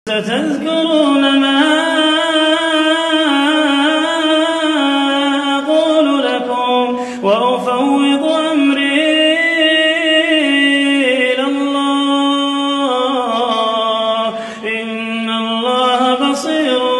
ستذكرون ما أقول لكم وأفوض أمري إلى الله إن الله بصير